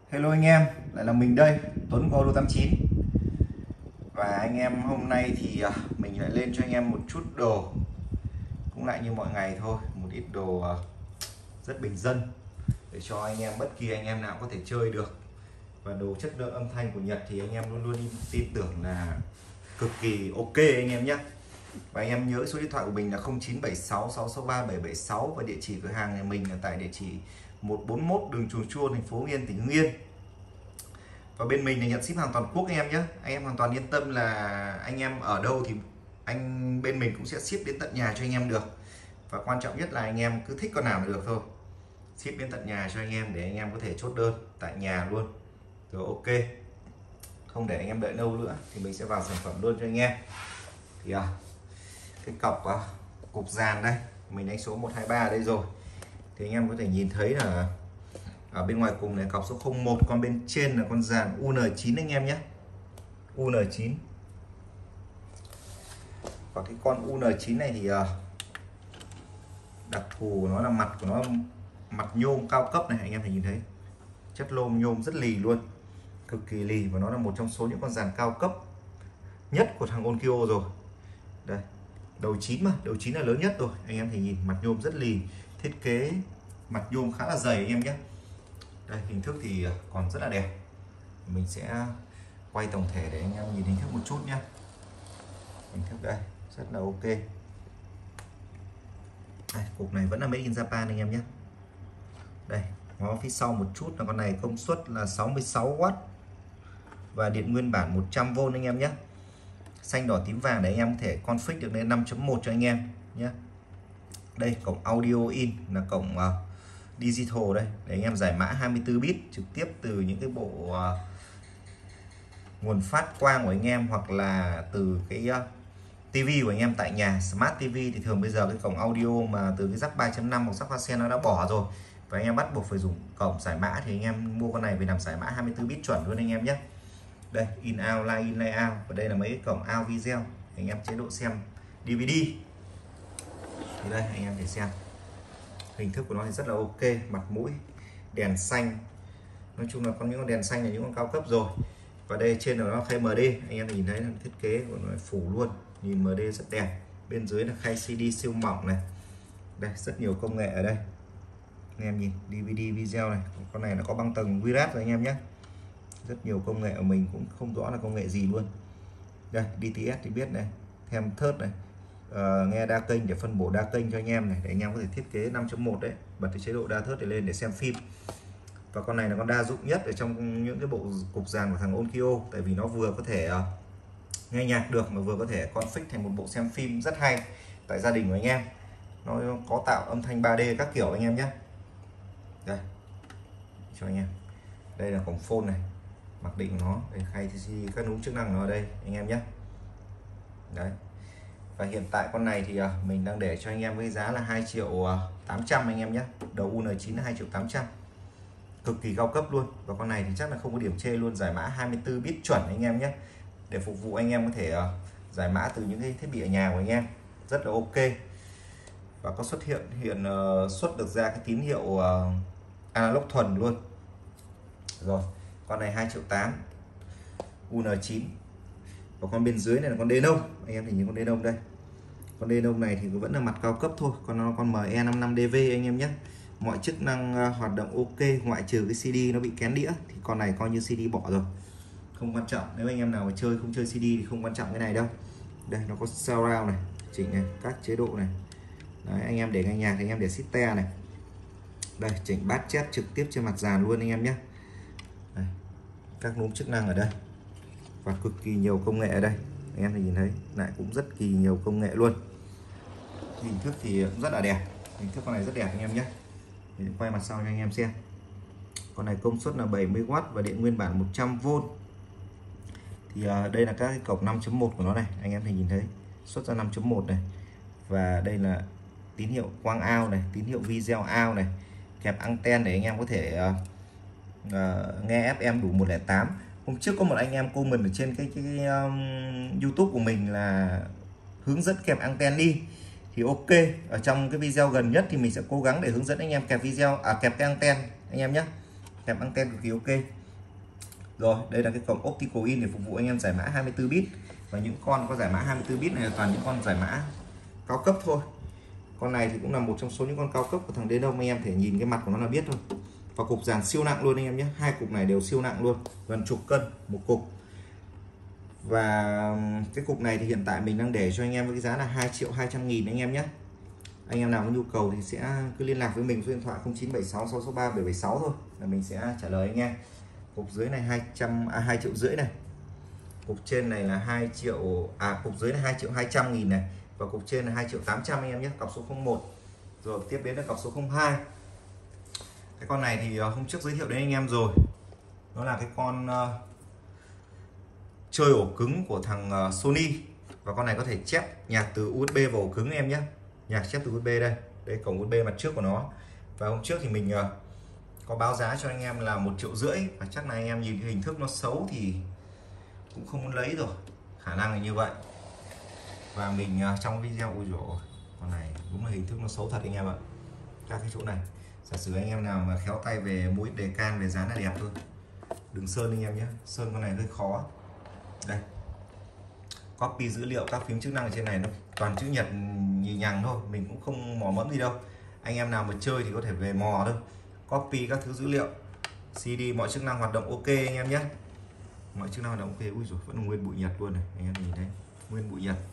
Hello anh em, lại là mình đây, Tuấn của Auto89. Và anh em hôm nay thì mình lại lên cho anh em một chút đồ, cũng lại như mọi ngày thôi, một ít đồ rất bình dân để cho anh em bất kỳ anh em nào có thể chơi được. Và đồ chất lượng âm thanh của Nhật thì anh em luôn luôn tin tưởng là cực kỳ ok anh em nhé. Và anh em nhớ số điện thoại của mình là 0976 663 776 và địa chỉ cửa hàng nhà mình là tại địa chỉ 141 đường Chuồng Chua, thành phố Hưng Yên, tỉnh Hưng Yên. Và bên mình là nhận ship hàng toàn quốc anh em nhé. Anh em hoàn toàn yên tâm là anh em ở đâu thì bên mình cũng sẽ ship đến tận nhà cho anh em được. Và quan trọng nhất là anh em cứ thích con nào là được thôi, ship đến tận nhà cho anh em để anh em có thể chốt đơn tại nhà luôn rồi. Ok, không để anh em đợi lâu nữa thì mình sẽ vào sản phẩm luôn cho anh em. Thì cái cục dàn đây mình đánh số 123 ở đây rồi, thì anh em có thể nhìn thấy là ở bên ngoài cùng này cọc số 01, còn bên trên là con dàn UN9 anh em nhé, UN9. Và cái con UN9 này thì đặc thù của nó là mặt của nó mặt nhôm cao cấp này, anh em thể nhìn thấy chất lôm nhôm rất lì luôn, cực kỳ lì, và nó là một trong số những con dàn cao cấp nhất của thằng Onkyo rồi. Đây, đầu 9 mà, đầu 9 là lớn nhất rồi, anh em thì nhìn mặt nhôm rất lì, thiết kế mặt nhôm khá là dày anh em nhé. Đây, hình thức thì còn rất là đẹp, mình sẽ quay tổng thể để anh em nhìn hình thức một chút nhé. Hình thức đây rất là ok. Đây, cục này vẫn là made in Japan anh em nhé. Đây, nó phía sau một chút là con này công suất là 66W và điện nguyên bản 100V anh em nhé. Xanh đỏ tím vàng để anh em có thể config được lên 5.1 cho anh em nhé. Đây, cổng audio in là cổng digital đây để anh em giải mã 24 bit trực tiếp từ những cái bộ nguồn phát quang của anh em, hoặc là từ cái tivi của anh em tại nhà. Smart TV thì thường bây giờ cái cổng audio mà từ cái jack 3.5 hoặc jack hoa sen nó đã bỏ rồi, và anh em bắt buộc phải dùng cổng giải mã, thì anh em mua con này về làm giải mã 24 bit chuẩn luôn anh em nhé. Đây, in out, line in, line out, và đây là mấy cái cổng out video anh em chế độ xem DVD. Thì đây anh em để xem hình thức của nó thì rất là ok, mặt mũi đèn xanh, nói chung là những con đèn xanh là những con cao cấp rồi. Và đây trên là nó khay MD, anh em nhìn thấy là thiết kế của nó phủ luôn, nhìn MD rất đẹp. Bên dưới là khay CD siêu mỏng này, đây rất nhiều công nghệ ở đây anh em nhìn, DVD video này, con này nó có băng tầng Virat rồi anh em nhé. Rất nhiều công nghệ của mình cũng không rõ là công nghệ gì luôn. Đây DTS thì biết này, thêm thớt này, nghe đa kênh để phân bổ đa kênh cho anh em này, để anh em có thể thiết kế 5.1 đấy, bật cái chế độ đa thớt để lên để xem phim. Và con này là con đa dụng nhất ở trong những cái bộ cục dàn của thằng Onkyo, tại vì nó vừa có thể nghe nhạc được mà vừa có thể config thành một bộ xem phim rất hay tại gia đình của anh em. Nó có tạo âm thanh 3D các kiểu anh em nhé. Đây cho anh em, đây là cổng phone này, mặc định nó để khay CD, các núm chức năng nó ở đây anh em nhé. Đấy, và hiện tại con này thì mình đang để cho anh em với giá là 2.800.000 anh em nhé. Đầu UN9 là 2.800.000, cực kỳ cao cấp luôn. Và con này thì chắc là không có điểm chê luôn, giải mã 24 bit chuẩn anh em nhé, để phục vụ anh em có thể giải mã từ những cái thiết bị ở nhà của anh em rất là ok. Và có xuất xuất được ra cái tín hiệu analog thuần luôn. Rồi, con này 2.800.000 UN9. Và con bên dưới này là con Denon, anh em thì nhìn con Denon đây. Con Denon này thì vẫn là mặt cao cấp thôi, con ME55DV anh em nhé. Mọi chức năng hoạt động ok, ngoại trừ cái CD nó bị kén đĩa thì con này coi như CD bỏ rồi, không quan trọng. Nếu anh em nào mà không chơi CD thì không quan trọng cái này đâu. Đây nó có surround này, chỉnh này, các chế độ này. Đấy, anh em để nghe nhạc thì anh em để system này. Đây, chỉnh bass chép trực tiếp trên mặt dàn luôn anh em nhé. Đây, các núm chức năng ở đây và cực kỳ nhiều công nghệ ở đây, anh em thì nhìn thấy lại cũng rất kỳ nhiều công nghệ luôn. Hình thức thì cũng rất là đẹp, hình thức con này rất đẹp anh em nhé. Để quay mặt sau cho anh em xem. Con này công suất là 70W và điện nguyên bản 100V. Thì đây là các cái cổng 5.1 của nó này, anh em thì nhìn thấy xuất ra 5.1 này. Và đây là tín hiệu quang out này, tín hiệu video out này, kẹp anten để anh em có thể nghe FM đủ 108. Hôm trước có một anh em comment ở trên cái YouTube của mình là hướng dẫn kẹp anten đi, thì ok, ở trong cái video gần nhất thì mình sẽ cố gắng để hướng dẫn anh em kẹp kẹp cái anten anh em nhé. kẹp anten cực kỳ ok. Rồi đây là cái cổng optical in để phục vụ anh em giải mã 24 bit, và những con có giải mã 24 bit này là toàn những con giải mã cao cấp thôi. Con này thì cũng là một trong số những con cao cấp của thằng Denon, anh em thể nhìn cái mặt của nó là biết thôi. Và cục dàn siêu nặng luôn anh em nhé, hai cục này đều siêu nặng luôn, gần chục cân một cục. Và cái cục này thì hiện tại mình đang để cho anh em với cái giá là 2.200.000 anh em nhé. Anh em nào có nhu cầu thì sẽ cứ liên lạc với mình số điện thoại 0976 663 776 thôi là mình sẽ trả lời anh em. Cục dưới này 2 triệu rưỡi này, cục trên này là 2 triệu, cục dưới là 2.200.000 này, và cục trên là 2.800.000 anh em nhé, cọc số 01. Rồi tiếp đến là cọc số 02. Cái con này thì hôm trước giới thiệu đến anh em rồi, nó là cái con chơi ổ cứng của thằng Sony, và con này có thể chép nhạc từ USB vào ổ cứng anh em nhé, nhạc chép từ USB đây, đây cổng USB mặt trước của nó. Và hôm trước thì mình có báo giá cho anh em là 1,5 triệu, và chắc là anh em nhìn cái hình thức nó xấu thì cũng không muốn lấy rồi, khả năng là như vậy. Và mình trong video, ui dồi, con này đúng là hình thức nó xấu thật anh em ạ. Các cái chỗ này giả sử anh em nào mà khéo tay về mũi đề can về dán là đẹp thôi, đừng sơn anh em nhé, sơn con này hơi khó. Đây, copy dữ liệu các phím chức năng ở trên này nó toàn chữ nhật nhì nhằng thôi, mình cũng không mò mẫm gì đâu. Anh em nào mà chơi thì có thể về mò thôi, copy các thứ dữ liệu, CD mọi chức năng hoạt động ok anh em nhé, mọi chức năng hoạt động ok. Ui rồi vẫn nguyên bụi nhật luôn này anh em nhìn thấy, nguyên bụi nhật.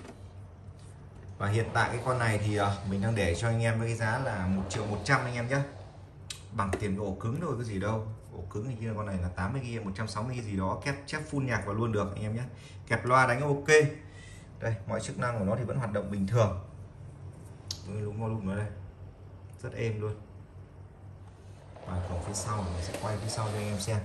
Và hiện tại cái con này thì mình đang để cho anh em với cái giá là 1.100.000 anh em nhé, bằng tiền ổ cứng thôi, cái gì đâu. Ổ cứng thì kia con này là 80GB 160GB gì đó, kép chép full nhạc vào luôn được anh em nhé, kẹp loa đánh ok. Đây mọi chức năng của nó thì vẫn hoạt động bình thường, đúng volume nó đây rất êm luôn. Và cổng phía sau mình sẽ quay phía sau cho anh em xem.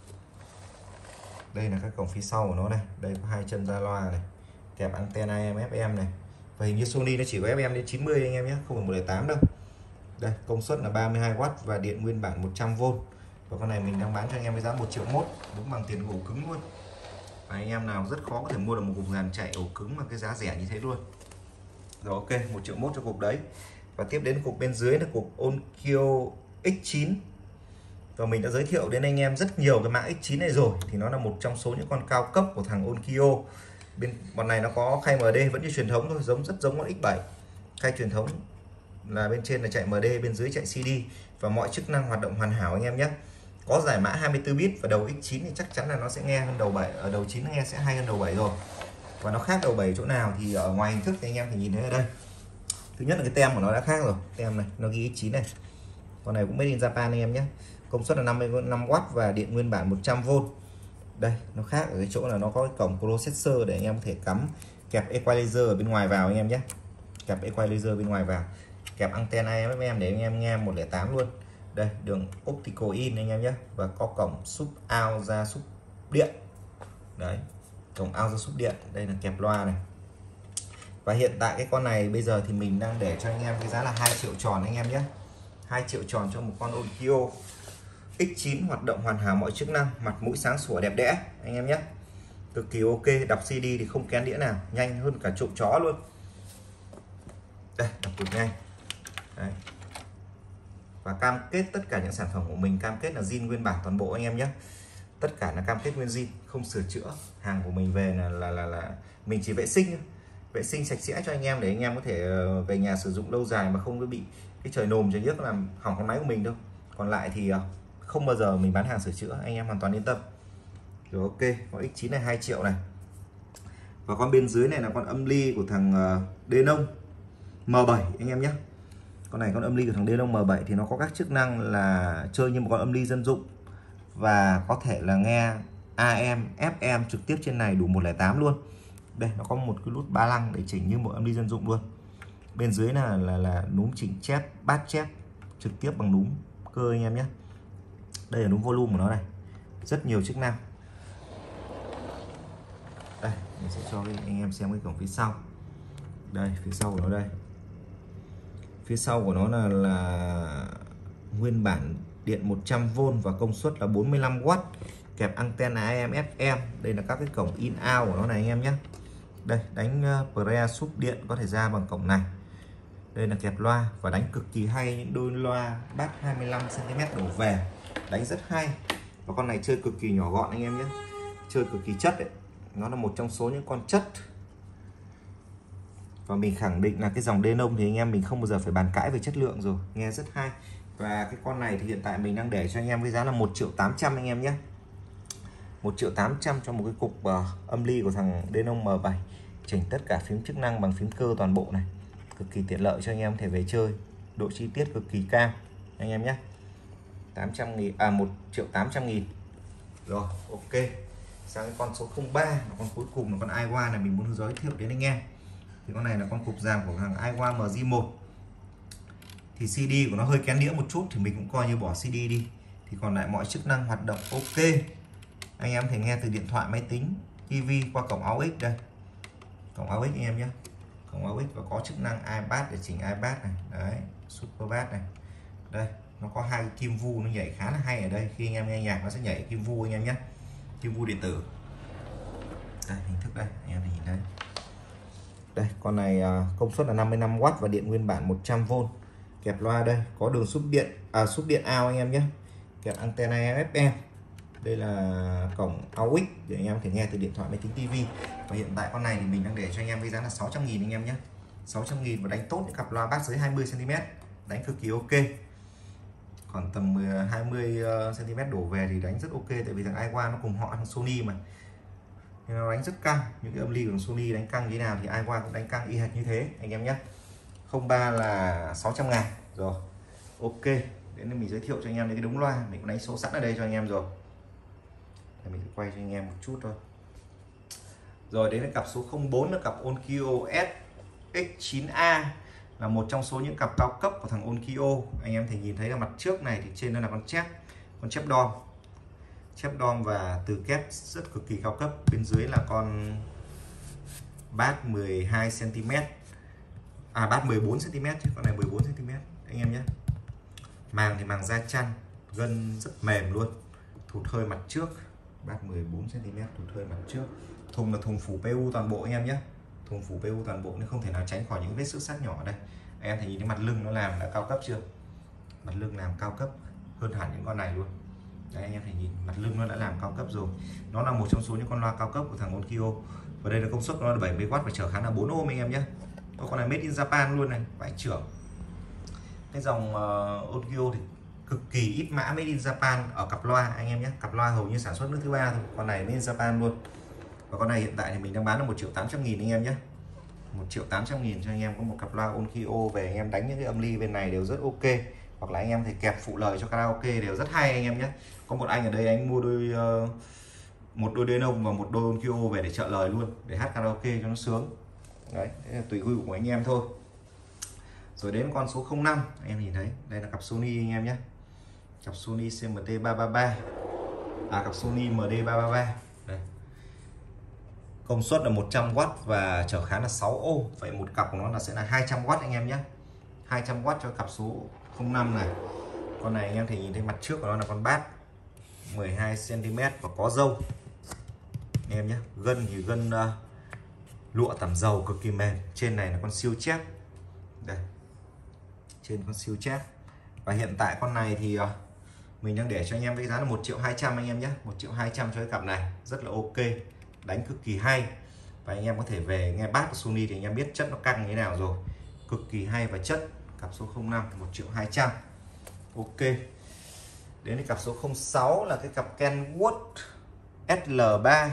Đây là các cổng phía sau của nó này, đây có hai chân ra loa này, kẹp anten AM FM này, và hình như Sony nó chỉ có FM đến 90 anh em nhé, không phải 108 đâu. Đây công suất là 32W và điện nguyên bản 100V, và con này mình đang bán cho anh em với giá 1,1 triệu, đúng bằng tiền ổ cứng luôn. Và anh em nào rất khó có thể mua được một cục dàn chạy ổ cứng mà cái giá rẻ như thế luôn. Rồi ok, 1,1 triệu cho cục đấy. Và tiếp đến cục bên dưới là cục Onkyo X9. Và mình đã giới thiệu đến anh em rất nhiều cái mã X9 này rồi, thì nó là một trong số những con cao cấp của thằng Onkyo. Bên bọn này nó có khay MD vẫn như truyền thống thôi, rất giống con X7. Khay truyền thống là bên trên là chạy MD, bên dưới chạy CD, và mọi chức năng hoạt động hoàn hảo anh em nhé. Có giải mã 24 bit, và đầu X9 thì chắc chắn là nó sẽ nghe hơn đầu 7, ở đầu 9 nó nghe sẽ hay hơn đầu 7 rồi. Và nó khác đầu 7 chỗ nào thì ở ngoài hình thức thì anh em thì nhìn thấy ở đây. Thứ nhất là cái tem của nó đã khác rồi, tem này nó ghi X9 này. Con này cũng made in Japan anh em nhé. Công suất là 55W và điện nguyên bản 100V. Đây nó khác ở cái chỗ là nó có cái cổng processor để anh em có thể cắm kẹp equalizer ở bên ngoài vào anh em nhé, kẹp equalizer bên ngoài vào, kẹp anten AM/FM để anh em nghe 108 luôn. Đây đường optical in anh em nhé, và có cổng sub out ra sub điện. Đấy, cổng out ra sub điện. Đây là kẹp loa này. Và hiện tại cái con này bây giờ thì mình đang để cho anh em cái giá là 2 triệu tròn anh em nhé, 2 triệu tròn cho một con Onkyo X9 hoạt động hoàn hảo mọi chức năng, mặt mũi sáng sủa đẹp đẽ anh em nhé, cực kỳ ok. Đọc CD thì không kén đĩa nào, nhanh hơn cả trộm chó luôn. Đây đọc cực nhanh. Đấy. Và cam kết tất cả những sản phẩm của mình cam kết là zin nguyên bản toàn bộ anh em nhé, tất cả là cam kết nguyên zin, không sửa chữa. Hàng của mình về là mình chỉ vệ sinh sạch sẽ cho anh em để anh em có thể về nhà sử dụng lâu dài mà không có bị cái trời nồm trời nhức làm hỏng con máy của mình đâu. Còn lại thì không bao giờ mình bán hàng sửa chữa, anh em hoàn toàn yên tâm. Rồi ok, con X9 này 2 triệu này. Và con bên dưới này là con âm ly của thằng Denon M7 anh em nhé. Con này con âm ly của thằng Denon M7 thì nó có các chức năng là chơi như một con âm ly dân dụng, và có thể là nghe AM, FM trực tiếp trên này đủ 108 luôn. Đây nó có một cái nút ba lăng để chỉnh như một âm ly dân dụng luôn. Bên dưới là núm chỉnh chép, bát chép trực tiếp bằng núm cơ anh em nhé. Đây là núm volume của nó này, rất nhiều chức năng. Đây mình sẽ cho anh em xem cái cổng phía sau. Đây phía sau của nó đây, phía sau của nó là nguyên bản điện 100V và công suất là 45W, kẹp anten AM FM. Đây là các cái cổng in out của nó này anh em nhé. Đây đánh pre sub điện có thể ra bằng cổng này. Đây là kẹp loa và đánh cực kỳ hay những đôi loa bass 25cm đổ về, đánh rất hay. Và con này chơi cực kỳ nhỏ gọn anh em nhé, chơi cực kỳ chất đấy. Nó là một trong số những con chất, và mình khẳng định là cái dòng Denon thì anh em mình không bao giờ phải bàn cãi về chất lượng rồi, nghe rất hay. Và cái con này thì hiện tại mình đang để cho anh em với giá là 1.800.000 anh em nhé. 1.800.000 cho một cái cục âm ly của thằng Denon M7, chỉnh tất cả phím chức năng bằng phím cơ toàn bộ này, cực kỳ tiện lợi cho anh em thể về chơi, độ chi tiết cực kỳ cao anh em nhé. 800.000 1.800.000 rồi. Ok, sang cái con số 03 là con cuối cùng, là con Aiwa này mình muốn giới thiệu đến anh em. Thì con này là con cục dàn của thằng Aiwa MJ1. Thì CD của nó hơi kén đĩa một chút thì mình cũng coi như bỏ CD đi, thì còn lại mọi chức năng hoạt động ok. Anh em thể nghe từ điện thoại, máy tính, TV qua cổng AUX đây, cổng AUX anh em nhé, cổng AUX, và có chức năng iPad để chỉnh iPad này, đấy, Super Bass này. Đây, nó có hai cái kim vu nó nhảy khá là hay ở đây, khi anh em nghe nhạc nó sẽ nhảy kim vu anh em nhé, kim vu điện tử. Đây, hình thức đây, anh em nhìn thấy. Đây, con này công suất là 55W và điện nguyên bản 100V. Kẹp loa đây, có đường sub điện sub điện out anh em nhé, kẹp antenna FM. Đây là cổng AUX để anh em có thể nghe từ điện thoại, máy tính, TV. Và hiện tại con này thì mình đang để cho anh em với giá là 600.000 anh em nhé. 600.000 và đánh tốt những cặp loa bass dưới 20 cm, đánh cực kỳ ok. Còn tầm 20 cm đổ về thì đánh rất ok, tại vì thằng Aiwa nó cùng họ thằng Sony mà, nên nó đánh rất căng. Những cái âm ly của Sony đánh căng như thế nào thì Aiwa cũng đánh căng y hệt như thế anh em nhé. 03 là 600.000 rồi. Ok, đến đây mình giới thiệu cho anh em những cái đống loa, mình cũng đánh số sẵn ở đây cho anh em rồi. Để mình quay cho anh em một chút thôi. Rồi đến cặp số 04 là cặp Onkyo SX9A, là một trong số những cặp cao cấp của thằng Onkyo. Anh em thì nhìn thấy là mặt trước này thì trên đó là con chép đom và từ kép rất cực kỳ cao cấp. Bên dưới là con bass 12 cm, bass 14 cm chứ, con này 14 cm anh em nhé. Màng thì màng da chăn, gân rất mềm luôn, thụt hơi mặt trước, bass 14 cm, thụt hơi mặt trước. Thùng là thùng phủ PU toàn bộ anh em nhé, thùng phủ PU toàn bộ nên không thể nào tránh khỏi những vết xước sắc nhỏ ở đây. Anh em thấy nhìn cái mặt lưng nó làm đã cao cấp chưa, mặt lưng làm cao cấp hơn hẳn những con này luôn. Đấy, anh em thấy nhìn mặt lưng nó đã làm cao cấp rồi. Nó là một trong số những con loa cao cấp của thằng Onkyo. Và đây là công suất nó là 70W và trở kháng là 4 ohm anh em nhé. Con này made in Japan luôn này, vãi trưởng. Cái dòng Onkyo thì cực kỳ ít mã made in Japan ở cặp loa anh em nhé. Cặp loa hầu như sản xuất nước thứ ba thôi, con này made in Japan luôn. Và con này hiện tại thì mình đang bán là 1.800.000 anh em nhé. 1.800.000 cho anh em có một cặp loa Onkyo về, anh em đánh những cái âm ly bên này đều rất ok, hoặc là anh em thể kẹp phụ lời cho karaoke đều rất hay anh em nhé. Có một anh ở đây anh mua một đôi Denon và một đôi Onkyo về để trợ lời luôn, để hát karaoke cho nó sướng. Đấy, thế là tùy gu của anh em thôi. Rồi đến con số 05, anh em nhìn thấy đây là cặp Sony anh em nhé, cặp Sony CMT333, cặp Sony MD333. Đây, công suất là 100W và trở kháng là 6 ohm. Vậy một cặp của nó là sẽ là 200W anh em nhé, 200W cho cặp số 05 này. Con này anh em thì nhìn thấy mặt trước của nó là con bass 12 cm và có râu anh em nhé. Gân thì gân lụa tằm dầu cực kỳ mềm. Trên này là con siêu chép, đây, trên con siêu chép. Và hiện tại con này thì mình đang để cho anh em với giá là 1.200.000 anh em nhé, 1.200.000 cho cái cặp này, rất là ok, đánh cực kỳ hay. Và anh em có thể về nghe bass của Sony thì anh em biết chất nó căng như thế nào rồi, cực kỳ hay và chất. Cặp số 05 1.200.000. Ok, đến cái cặp số 06 là cái cặp Kenwood SL3,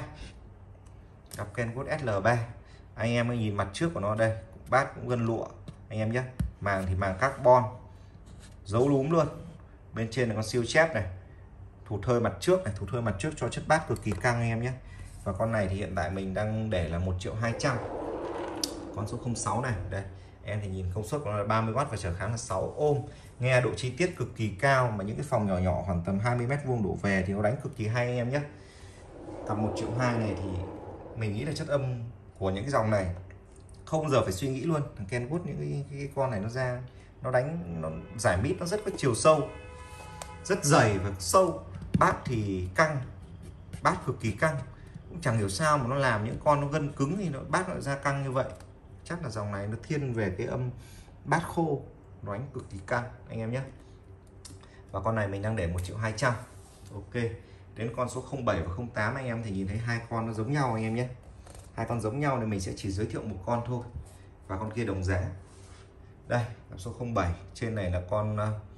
cặp Kenwood SL3. Anh em mới nhìn mặt trước của nó đây, bass cũng gân lụa anh em nhé, màng thì màng carbon dấu lúm luôn. Bên trên là con siêu chép này, thụt hơi mặt trước này, thụt hơi mặt trước cho chất bass cực kỳ căng anh em nhé. Và con này thì hiện tại mình đang để là 1.200.000. Con số 06 này, đây em thì nhìn công suất của nó là 30W và trở kháng là 6 ohm. Nghe độ chi tiết cực kỳ cao, mà những cái phòng nhỏ nhỏ khoảng tầm 20m² đổ về thì nó đánh cực kỳ hay anh em nhé. Cặp 1.200.000 này thì mình nghĩ là chất âm của những cái dòng này không bao giờ phải suy nghĩ luôn. Thằng Kenwood những cái con này nó ra nó đánh, nó giải mít, nó rất có chiều sâu, rất dày và sâu. Bass thì căng, bass cực kỳ căng, cũng chẳng hiểu sao mà nó làm những con nó gân cứng thì nó bass nó ra căng như vậy. Chắc là dòng này nó thiên về cái âm bass khô, nó đánh cực kỳ căng anh em nhé. và con này mình đang để 1.200.000. Ok, đến con số 07 và 08 anh em thì nhìn thấy hai con nó giống nhau anh em nhé, hai con giống nhau nên mình sẽ chỉ giới thiệu một con thôi và con kia đồng giá. Đây cặp số 07, trên này là con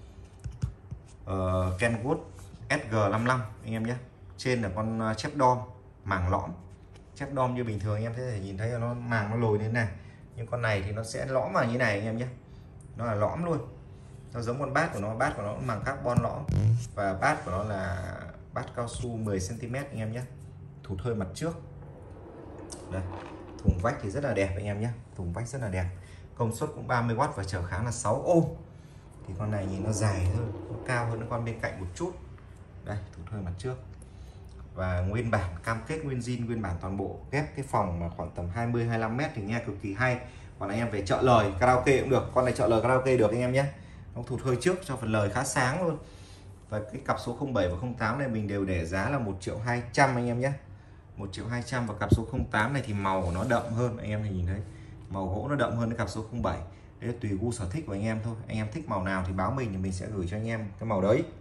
Kenwood SG55 anh em nhé, trên là con chép đom màng lõm, chép đom như bình thường anh em có thể nhìn thấy là nó màng nó lồi đến này, nhưng con này thì nó sẽ lõm vào như này anh em nhé, nó là lõm luôn, nó giống con bát của nó, bát của nó màng carbon lõm và bát của nó là bát cao su 10 cm anh em nhé, thụt hơi mặt trước. Đây, thùng vách thì rất là đẹp anh em nhé, thùng vách rất là đẹp, công suất cũng 30W và trở kháng là 6 ohm. Thì con này nhìn nó dài hơn, nó cao hơn con bên cạnh một chút. Đây, thụt hơi mặt trước và nguyên bản cam kết nguyên zin, nguyên bản toàn bộ, ghép cái phòng mà khoảng tầm 20-25 m thì nghe cực kỳ hay. Còn anh em về chợ lời karaoke cũng được, con này chợ lời karaoke được anh em nhé, nó thụt hơi trước cho phần lời khá sáng luôn. Và cái cặp số 07 và 08 này mình đều để giá là 1.200.000 anh em nhé, 1.200.000. Và cặp số 08 này thì màu của nó đậm hơn, anh em thì nhìn thấy màu gỗ nó đậm hơn cái cặp số 07. Đấy là tùy gu sở thích của anh em thôi, anh em thích màu nào thì báo mình thì mình sẽ gửi cho anh em cái màu đấy.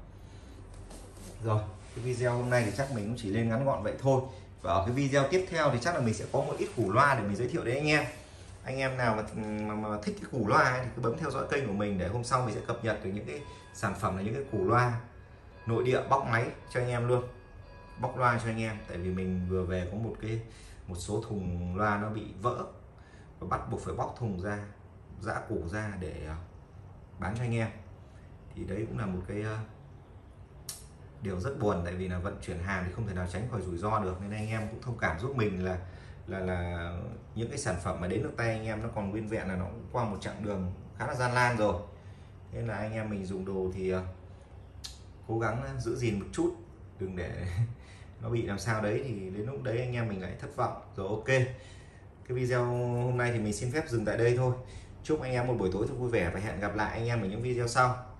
Rồi, cái video hôm nay thì chắc mình cũng chỉ lên ngắn gọn vậy thôi, và ở cái video tiếp theo thì chắc là mình sẽ có một ít củ loa để mình giới thiệu đến anh em. Anh em nào mà thích cái củ loa ấy, thì cứ bấm theo dõi kênh của mình để hôm sau mình sẽ cập nhật được những cái sản phẩm là những cái củ loa nội địa bóc máy cho anh em luôn, bóc loa cho anh em. Tại vì mình vừa về có một số thùng loa nó bị vỡ và bắt buộc phải bóc thùng ra, giã củ ra để bán cho anh em. Thì đấy cũng là một cái điều rất buồn, tại vì là vận chuyển hàng thì không thể nào tránh khỏi rủi ro được, nên anh em cũng thông cảm giúp mình là những cái sản phẩm mà đến được tay anh em nó còn nguyên vẹn là nó cũng qua một chặng đường khá là gian nan rồi, nên là anh em mình dùng đồ thì cố gắng giữ gìn một chút, đừng để nó bị làm sao đấy thì đến lúc đấy anh em mình lại thất vọng rồi. Ok, cái video hôm nay thì mình xin phép dừng tại đây thôi. Chúc anh em một buổi tối thật vui vẻ và hẹn gặp lại anh em ở những video sau.